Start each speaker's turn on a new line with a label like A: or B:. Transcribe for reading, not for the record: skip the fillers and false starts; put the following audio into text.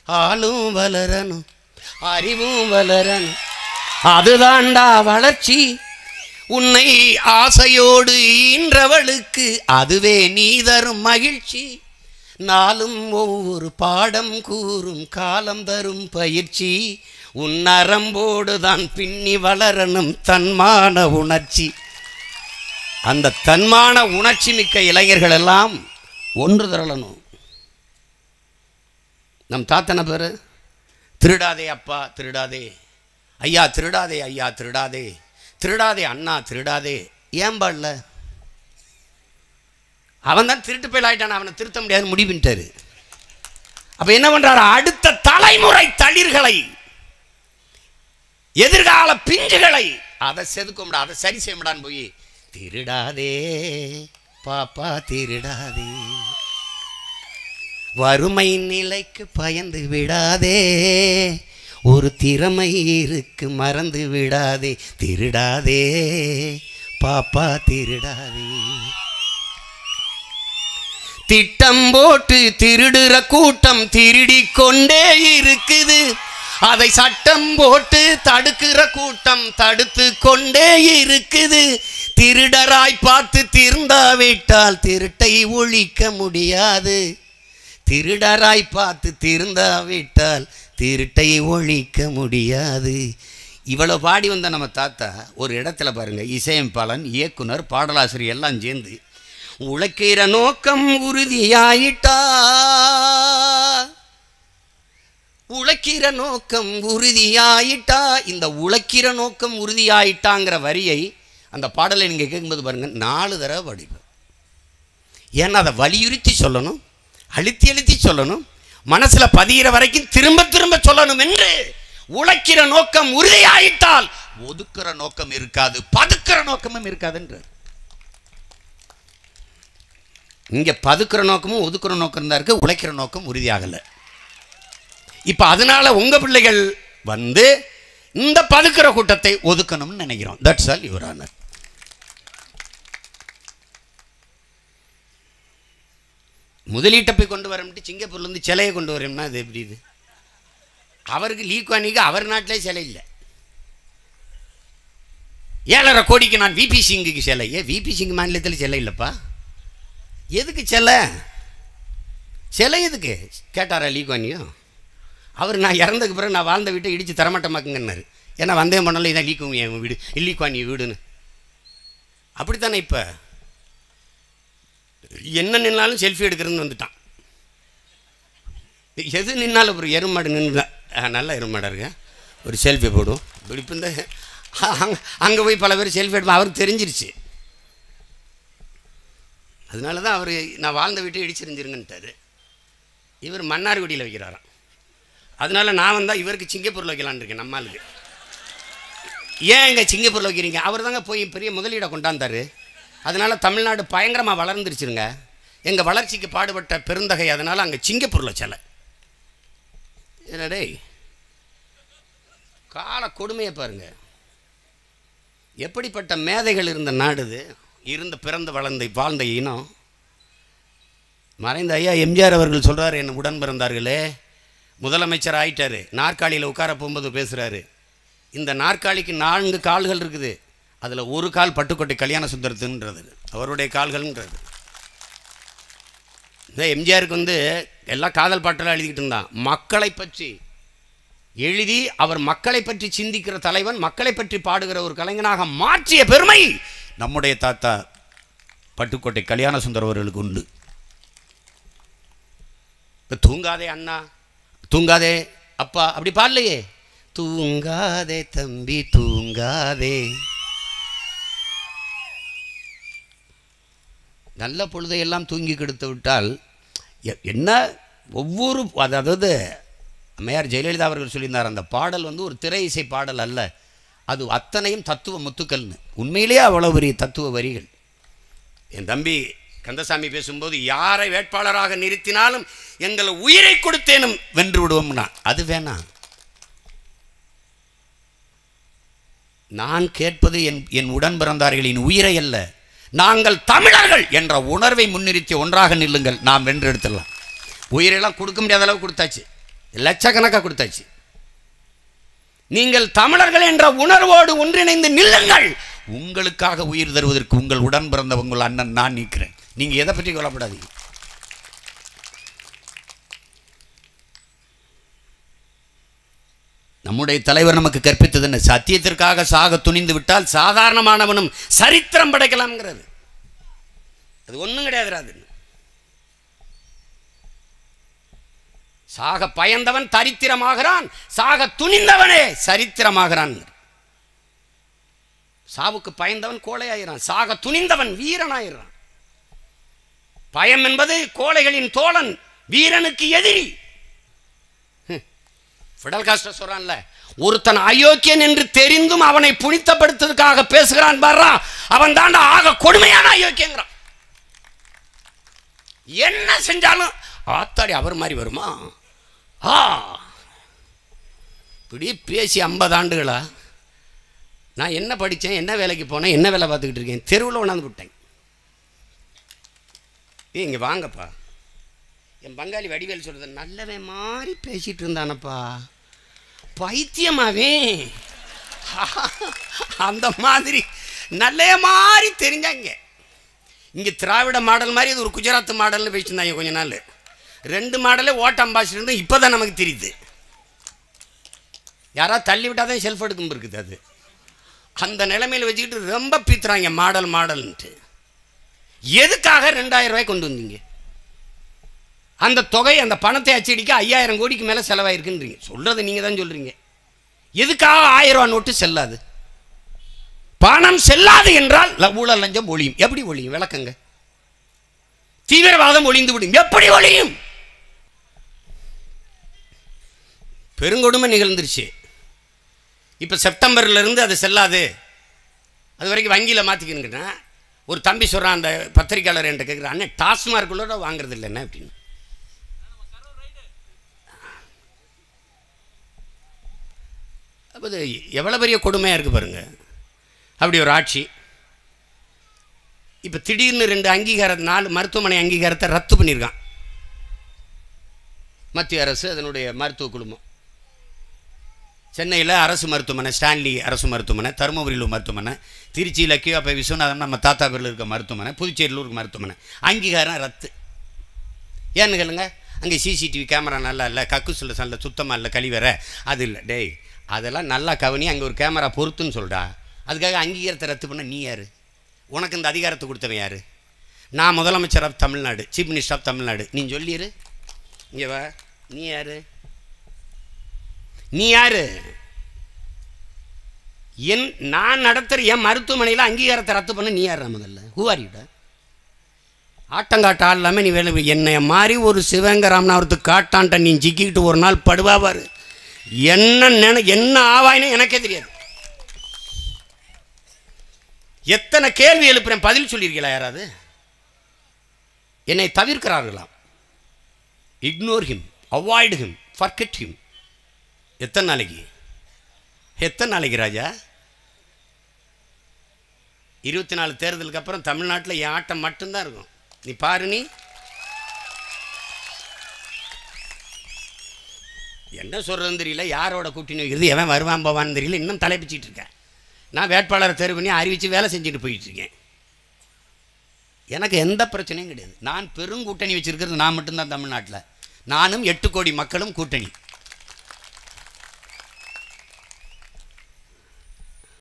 A: ஆளும் வளரணும், அறிவும் வளரணும், அதுதாண்டா வளர்ச்சி. உன்னை ஆசையோடு ஈன்றவளுக்கு அதுவே நீ தரும் மகிழ்ச்சி. நாளும் ஒவ்வொரு பாடம் கூறும் காலம் தரும் பயிற்சி. உன் நரம்போடு தான் பின்னி வளரணும் தன்மான உணர்ச்சி. அந்த தன்மான உணர்ச்சி மிக்க இளைஞர்கள் எல்லாம் ஒன்று திரளணும். நம் தாத்தன பேர் திருடாதே அப்பா திருடாதே, ஐயா திருடாதே, ஐயா திருடாதே, திருடாதே அண்ணா திருடாதே. ஏன் பாடல? அவன் தான் திருட்டு போய் ஆயிட்டான், அவனை திருத்த முடியாதுன்னு முடிவுட்டாரு. அப்ப என்ன பண்றாரு? அடுத்த தலைமுறை தளிர்களை, எதிர்கால பிஞ்சுகளை அதை செதுக்க முடியாது, அதை சரி செய்ய முடியான்னு போய் திருடாதே பாப்பா திருடாதே, வறுமை நிலைக்கு பயந்து விடாதே, ஒரு திறமை இருக்கு மறந்து விடாதே, திருடாதே பாப்பா திருடாதே. திட்டம் போட்டு திருடுற கூட்டம் திருடிக் கொண்டே இருக்குது, அதை சட்டம் போட்டு தடுக்கிற கூட்டம் தடுத்து கொண்டே இருக்குது. திருடராய் பார்த்து திருந்தாவிட்டால் திருட்டை ஒழிக்க முடியாது, திருடராய் பார்த்து திருந்தாவிட்டால் திருட்டை ஒழிக்க முடியாது. இவ்வளோ பாடி வந்த நம்ம தாத்தா ஒரு இடத்துல பாருங்க, இசையமைப்பாளன், இயக்குனர், பாடலாசிரியர் எல்லாம் சேர்ந்து உழைக்கிற நோக்கம் உறுதியாயிட்டா, உழைக்கிற நோக்கம் உறுதியாயிட்டா. இந்த உழைக்கிற நோக்கம் உறுதியாயிட்டாங்கிற வரியை அந்த பாடலை நீங்கள் கேட்கும்போது பாருங்கள் 4 தடவை படிப்பேன். ஏன்னா அதை வலியுறுத்தி சொல்லணும், அழுத்தி அழுத்தி சொல்லணும், மனசில் பதிகிற வரைக்கும் திரும்ப திரும்ப சொல்லணும் என்று. உழைக்கிற நோக்கம் உறுதியாயிட்டால் ஒதுக்குற நோக்கம் இருக்காது, பதுக்கிற நோக்கமும் இருக்காதுன்றார். இங்கே பதுக்கிற நோக்கமும் ஒதுக்குற நோக்கம் தான் இருக்கு, உழைக்கிற நோக்கம் உறுதியாகலை. இப்போ அதனால உங்கள் பிள்ளைகள் வந்து இந்த பதுக்கிற கூட்டத்தை ஒதுக்கணும்னு நினைக்கிறோம். That's all your honour. முதலீட்டை போய் கொண்டு வரம்ட்டு சிங்கப்பூர்லேருந்து சிலையை கொண்டு வரோம்னா அது எப்படி? இது அவருக்கு லீக்வானிக்கு அவர் நாட்டிலே சிலை இல்லை. 7.5 கோடிக்கு நான் விபி சிங்குக்கு சிலை. விபி சிங் மாநிலத்தில் சிலை இல்லைப்பா, எதுக்கு சிலை? சிலை எதுக்கு கேட்டாரா லீக்வானியும்? அவர் நான் இறந்ததுக்கு பிறகு நான் வாழ்ந்த வீட்டை இடித்து தரமாட்டமாக்குங்கன்னாரு. ஏன்னா வந்தே பண்ணல இதான் லீக்கும் என் வீடு, லீக்வானி வீடுன்னு. அப்படித்தானே இப்போ என்ன நின்னாலும் செல்ஃபி எடுக்கிறதுன்னு வந்துட்டான். எது நின்னாலும் ஒரு எருமாடு நின்று நல்லா எருமாடாக இருக்க ஒரு செல்ஃபி போடும். இப்போ இந்த அங்கே போய் பல பேர் செல்ஃபி எடுப்போம். அவருக்கு தெரிஞ்சிருச்சு. அதனால தான் அவர் நான் வாழ்ந்த வீட்டை இடிச்சிருந்துருங்கன்ட்டார். இவர் மன்னார்குடியில் வைக்கிறாராம். அதனால நான் வந்தால் இவருக்கு சிங்கப்பூரில் வைக்கலான்னு இருக்கேன். நம்மளுக்கு ஏன் இங்கே சிங்கப்பூரில் வைக்கிறீங்க? அவர் தாங்க போய் பெரிய முதலீடை கொண்டாந்தார். அதனால் தமிழ்நாடு பயங்கரமாக வளர்ந்துருச்சுருங்க. எங்கள் வளர்ச்சிக்கு பாடுபட்ட பெருந்தகை. அதனால் அங்கே சிங்கப்பூரில் சிலை என்னடே கால கொடுமையை பாருங்க. எப்படிப்பட்ட மேதைகள் இருந்த நாடு இது, இருந்த பிறந்து வாழ்ந்த இனம். மறைந்த ஐயா எம்ஜிஆர் அவர்கள் சொல்கிறார், என்ன உடன் பிறந்தார்களே, முதலமைச்சர் ஆயிட்டார், நாற்காலியில் உட்கார போகும்போது பேசுகிறாரு, இந்த நாற்காலிக்கு 4 கால்கள் இருக்குது, அதில் ஒரு கால் பட்டுக்கோட்டை கல்யாண சுந்தரத்துன்றது அவருடைய கால்கள்ன்றது. இந்த எம்ஜிஆருக்கு வந்து எல்லா காதல் பாட்டெல்லாம் எழுதிக்கிட்டு இருந்தான். மக்களை பற்றி எழுதி அவர் மக்களை பற்றி சிந்திக்கிற தலைவன், மக்களை பற்றி பாடுகிற ஒரு கலைஞனாக மாற்றிய பெருமை நம்முடைய தாத்தா பட்டுக்கோட்டை கல்யாண சுந்தரம் அவர்களுக்கு உண்டு. இப்போ தூங்காதே அண்ணா, தூங்காதே அப்பா அப்படி பாடலையே. தூங்காதே தம்பி தூங்காதே, நல்ல பொழுதையெல்லாம் தூங்கி கெடுத்து விட்டால் என்ன ஒவ்வொரு, அதாவது அம்மையார் ஜெயலலிதா அவர்கள் சொல்லியிருந்தார், அந்த பாடல் வந்து ஒரு திரை இசை பாடல் அல்ல, அது அத்தனையும் தத்துவ முத்துக்கள்னு. உண்மையிலேயே அவ்வளோ பெரிய தத்துவ வரிகள். என் தம்பி கந்தசாமி பேசும்போது, யாரை வேட்பாளராக நிறுத்தினாலும் எங்களை உயிரை கொடுத்தேனும் வென்று விடுவோம்னா அது வேணாம். நான் கேட்பது என் உடன் பிறந்தார்களின் உயிரை அல்ல, நாங்கள் தமிழர்கள் என்ற உணர்வை முன்னிறுத்தி ஒன்றாக நில்லுங்கள், நாம் வென்றெடுத்துடலாம். உயிரெல்லாம் கொடுக்க முடியாத அளவு கொடுத்தாச்சு. லட்சக்கணக்காக கொடுத்தாச்சு. நீங்கள் தமிழர்கள் என்ற உணர்வோடு ஒன்றிணைந்து நில்லுங்கள். உங்களுக்காக உயிர் தருவதற்கு உங்கள் உடன் பிறந்த உங்கள் அண்ணன் நான் நிற்கிறேன். நீங்க எதை பற்றி கொல்லப்படாதீங்க. நம்முடைய தலைவர் நமக்கு கற்பித்தது என்ன? சத்தியத்திற்காக சாக துணிந்து விட்டால் சாதாரணமானவனும் சரித்திரம் படைக்கலாம்ங்கிறது. அது ஒன்றும் கிடையாது. சாக பயந்தவன் தரித்திரமாகிறான், சாக துணிந்தவனே சரித்திரமாகிறான். சாவுக்கு பயந்தவன் கோழையாயிரான், சாக துணிந்தவன் வீரனாயிரான். பயம் என்பது கோழைகளின் தோழன், வீரனுக்கு எதிரி. ஃபிடல் காஸ்ட்ரோ சொல்றான்ல, ஒருத்தன் அயோக்கியன் என்று தெரிந்தும் அவனை புனித்தப்படுத்துவதற்காக பேசுகிறான் பாரா, அவன் தாண்டா ஆக கொடுமையான அயோக்கியங்கிறான். என்ன செஞ்சாலும் ஆத்தாடி அவர் மாதிரி வருமா? இப்படி பேசி 50 ஆண்டுகளா? நான் என்ன படித்தேன், என்ன வேலைக்கு போனேன், என்ன வேலை பார்த்துக்கிட்டு இருக்கேன், தெருவில் கொண்டாந்து விட்டேன். இங்கே வாங்கப்பா. என் பங்காளி வடிவேல் சொல்கிறது, நல்லவன் மாதிரி பேசிகிட்டு இருந்தானப்பா, பைத்தியமாவே அந்த மாதிரி நல்ல மாதிரி தெரிஞ்சாங்க. இங்கே திராவிட மாடல் மாதிரி இது ஒரு குஜராத் மாடல்னு பேசியிருந்தாங்க கொஞ்ச நாள். 2 மாடலே ஓட்ட அம்பாசிடர் இருந்து இப்போ தான் நமக்கு தெரியுது. யாராவது தள்ளி விட்டால் தான் செல்ஃப் எடுக்கும் இருக்குது. அது அந்த நிலைமையில் வச்சுக்கிட்டு ரொம்ப பீத்துறாங்க மாடல்ன்ட்டு. எதுக்காக 2000 ரூபாய் கொண்டு வந்தீங்க? அந்த தொகை, அந்த பணத்தை அச்சடிக்க 5000 கோடிக்கு மேலே செலவாயிருக்குன்றீங்க. சொல்கிறது நீங்கள் தான் சொல்கிறீங்க. எதுக்காக 1000 ரூபா நோட்டு செல்லாது? பணம் செல்லாது என்றால் ஊழல் லஞ்சம் ஒழியும். எப்படி ஒழியும்? விளக்கங்க. தீவிரவாதம் ஒழிந்து விடும். எப்படி ஒழியும்? பெருங்கொடுமை நிகழ்ந்துருச்சு. இப்போ செப்டம்பர்லேருந்து அது செல்லாது, அது வரைக்கும் வங்கியில் மாற்றிக்கணுங்கன்னா ஒரு தம்பி சொல்கிறான், அந்த பத்திரிக்கையாளர் என்கிட்ட கேட்குறான், அண்ணன் டாஸ்மார்க்குள்ளோட வாங்குறது இல்லை என்ன அப்படின்னு. அப்போ அது எவ்வளோ பெரிய கொடுமையாக இருக்குது பாருங்கள். அப்படி ஒரு ஆட்சி. இப்போ திடீர்னு 4 மருத்துவமனை அங்கீகாரத்தை ரத்து பண்ணியிருக்கான் மத்திய அரசு, அதனுடைய மருத்துவ குழுமம். சென்னையில் அரசு மருத்துவமனை, ஸ்டான்லி அரசு மருத்துவமனை, தருமபுரியில் மருத்துவமனை, திருச்சியில் கியூஆப்பை விஸ்வநாதன் நம்ம தாத்தா பேரில் இருக்க மருத்துவமனை, புதுச்சேரியில் இருக்க மருத்துவமனை, அங்கீகாரம் ரத்து. ஏன்னு கேளுங்க, அங்கே சிசிடிவி கேமரா நல்லா இல்லை, கக்குசில் நல்ல சுத்தமாக இல்லை, கழிவற அது இல்லை. டேய், அதெல்லாம் நல்லா கவனி, அங்கே ஒரு கேமரா பொறுத்துன்னு சொல்கிறா. அதுக்காக அங்கீகாரத்தை ரத்து பண்ண நீ யார்? உனக்கு இந்த அதிகாரத்தை கொடுத்தவன் யார்? நான் முதலமைச்சர் of Tamil Nadu, chief minister of Tamil Nadu. நீ சொல்லிடு. இங்கே வா. நீ யார்? நீ யார்? நான் நடத்துகிற என் மருத்துவமனையில் அங்கீகாரத்தை ரத்து பண்ண நீ யார்? முதல்ல ஹூவாரிட ஆட்டங்காட்ட ஆள் இல்லாமல் நீ வேலை. என்னை மாதிரி ஒரு சிவங்க ராமநாதத்துக்கு காட்டான்ட்ட நீ ஜிக்கிக்கிட்டு ஒரு நாள் படுவாவார். என்ன ஆவாயின்னு எனக்கே தெரியாது. எத்தனை கேள்வி எழுப்புறேன், பதில் சொல்லியிருக்கீங்களா யாராவது? என்னை தவிர்க்கிறார்களாம். Ignore him, avoid him, forget him. எத்தனை நாளைக்கு ராஜா? 24 தேர்தலுக்கு அப்புறம் தமிழ்நாட்டில் என் ஆட்டம் மட்டும்தான் இருக்கும். நீ பாரு. நீ என்ன சொல்கிறதுன்னு தெரியல, யாரோட கூட்டணி வைக்கிறது, எவன் வருவான் போவான்னு தெரியல. இன்னும் தலைப்பிச்சிட்டு இருக்கேன். நான் வேட்பாளரை தேர்வு பண்ணி அறிவித்து வேலை செஞ்சுட்டு போயிட்டுருக்கேன். எனக்கு எந்த பிரச்சனையும் கிடையாது. நான் பெரும் கூட்டணி வச்சுருக்கிறது நான் மட்டும்தான் தமிழ்நாட்டில். நானும் 8 கோடி மக்களும் கூட்டணி.